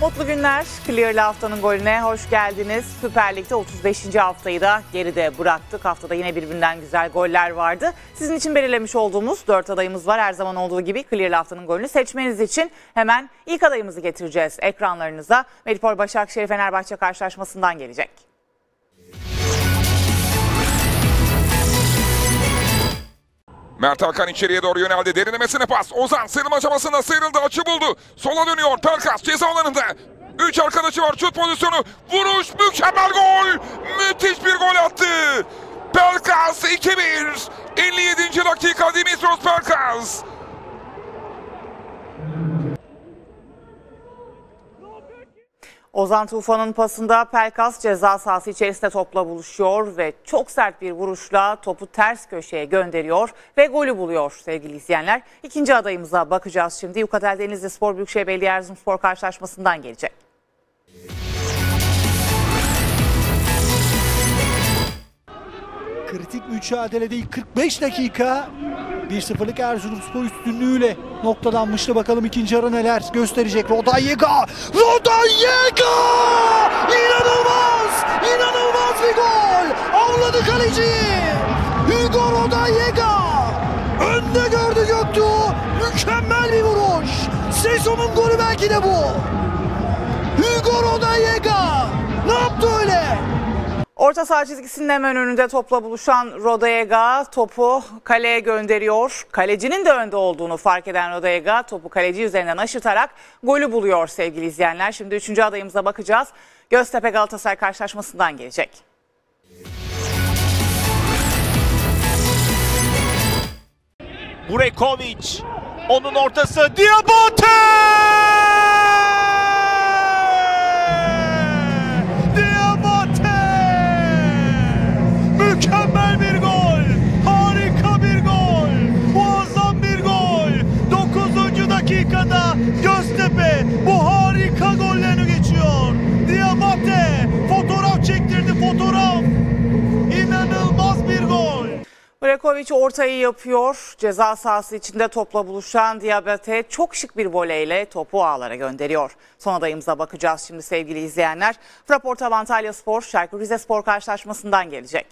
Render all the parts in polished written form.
Mutlu günler. Clear'la haftanın golüne hoş geldiniz. Süper Lig'de 35. haftayı da geride bıraktık. Haftada yine birbirinden güzel goller vardı. Sizin için belirlemiş olduğumuz 4 adayımız var. Her zaman olduğu gibi Clear'la haftanın golünü seçmeniz için hemen ilk adayımızı getireceğiz ekranlarınıza. Medipol Başakşehir Fenerbahçe karşılaşmasından gelecek. Mert Hakan içeriye doğru yöneldi. Derinlemesine pas. Ozan sıyrılma çabasında sıyrıldı. Açı buldu. Sola dönüyor. Pelkas ceza alanında. 3 arkadaşı var. Şut pozisyonu. Vuruş. Mükemmel gol. Müthiş bir gol attı. Pelkas 2-1. 57. dakika Dimitros Pelkas. Ozan Tufan'ın pasında Pelkas ceza sahası içerisinde topla buluşuyor ve çok sert bir vuruşla topu ters köşeye gönderiyor ve golü buluyor sevgili izleyenler. İkinci adayımıza bakacağız şimdi. Yukatel Denizlispor Büyükşehir Belediye Erzurumspor karşılaşmasından gelecek. Kritik mücadelede ilk 45 dakika 1-0'lık Erzurumspor üstünlüğüyle noktalanmıştı. Bakalım ikinci yarı neler gösterecek. Rodallega! Rodallega! İnanılmaz! İnanılmaz bir gol! Avladı kaleciyi! Hugo Rodallega! Önde gördü Göktuğ! Mükemmel bir vuruş! Sezonun golü belki de bu! Hugo Rodallega! Ne yaptı öyle? Orta saha çizgisinin hemen önünde topla buluşan Rodallega topu kaleye gönderiyor. Kalecinin de önde olduğunu fark eden Rodallega topu kaleci üzerinden aşırtarak golü buluyor sevgili izleyenler. Şimdi 3. adayımıza bakacağız. Göztepe Galatasaray karşılaşmasından gelecek. Burekovic, onun ortası Diabate! Mükemmel bir gol, harika bir gol, muazzam bir gol. 9. dakikada Göztepe bu harika gollerini geçiyor. Diabate fotoğraf çektirdi, fotoğraf. İnanılmaz bir gol. Burekovic ortayı yapıyor. Ceza sahası içinde topla buluşan Diabate çok şık bir voleyle topu ağlara gönderiyor. Son adayımıza bakacağız şimdi sevgili izleyenler. Fraportal Antalyaspor, Çaykur Rizespor karşılaşmasından gelecek.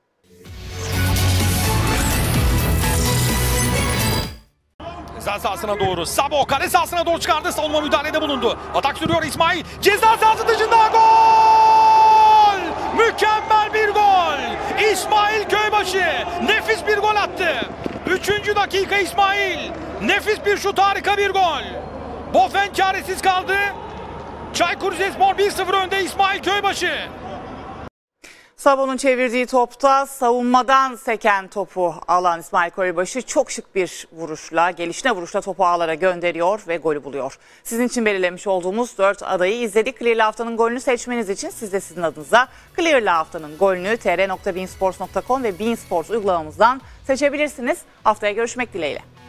Ceza sahasına doğru Sabo kale sahasına doğru çıkardı, savunma müdahalede bulundu. Atak sürüyor İsmail, ceza sahası dışında gol! Mükemmel bir gol! İsmail Köybaşı nefis bir gol attı. 3. dakika İsmail, nefis bir şut, harika bir gol. Bofen çaresiz kaldı. Çaykur Rizespor 1-0 önde. İsmail Köybaşı. Sabo'nun çevirdiği topta savunmadan seken topu alan İsmail Köybaşı çok şık bir vuruşla, gelişine vuruşla topu ağlara gönderiyor ve golü buluyor. Sizin için belirlemiş olduğumuz 4 adayı izledik. Clear'la haftanın golünü seçmeniz için siz de sizin adınıza Clear'la haftanın golünü tr.beansports.com ve Beansports uygulamamızdan seçebilirsiniz. Haftaya görüşmek dileğiyle.